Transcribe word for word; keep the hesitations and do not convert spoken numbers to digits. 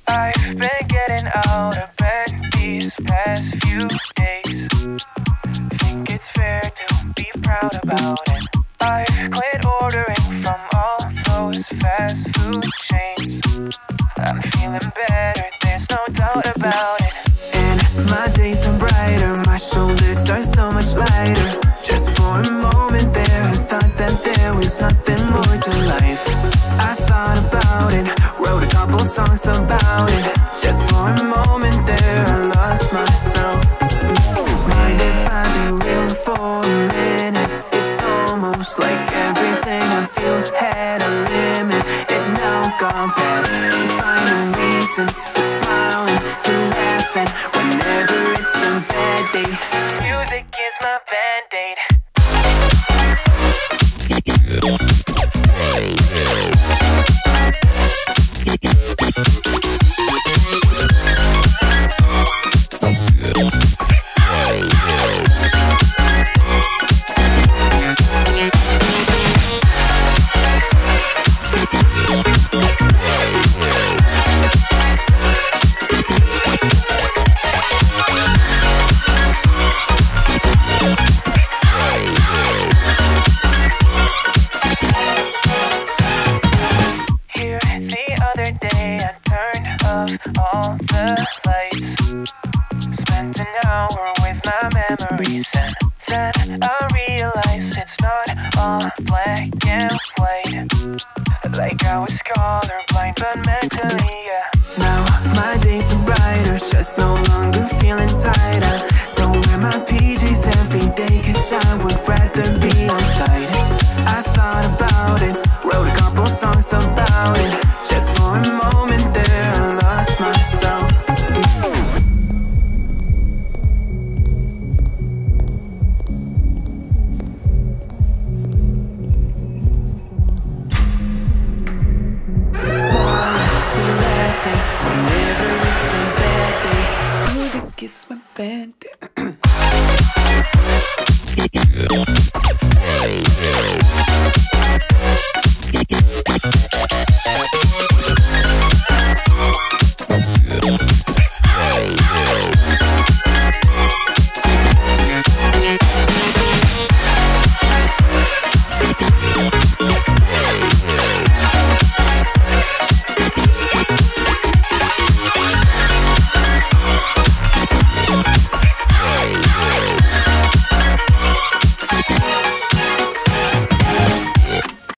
I've been getting out of bed these past few days. Think it's fair to be proud about it. I've quit ordering from all those fast food chains. I'm feeling better, there's no doubt about it. And my days are brighter, my shoulders are so much lighter. Just for a moment there, I thought that there was nothing more to life. I thought about it, wrote a couple songs about it. Just for a moment there, I lost myself. Mind if I be real for a minute? It's almost like everything I feel had a limit. It now gone past, finding reasons to smile and to laugh. And whenever it's a bad day, music is my band-aid. All the lights, spent an hour with my memories, and then I realized it's not all black and white. Like I was colorblind, but mentally, yeah. Now my days are brighter, just no longer feeling tight. I don't wear my P Js every day, cause I would rather be on site. I thought about it, wrote a couple songs about it.